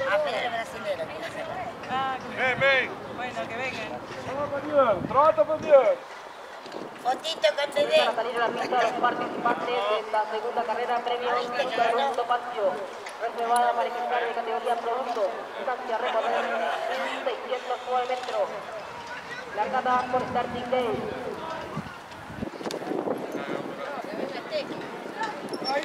pero el brasilero quiere hacerlo. Ven. Bueno, que vengan. Trata bien. Fotito con bebé. Para salir a la pista los participantes de la segunda carrera premio Segundo Patio. Reservada para ejemplar de categoría producto. Distancia recorrer 609 metros. Largada por Starting Day.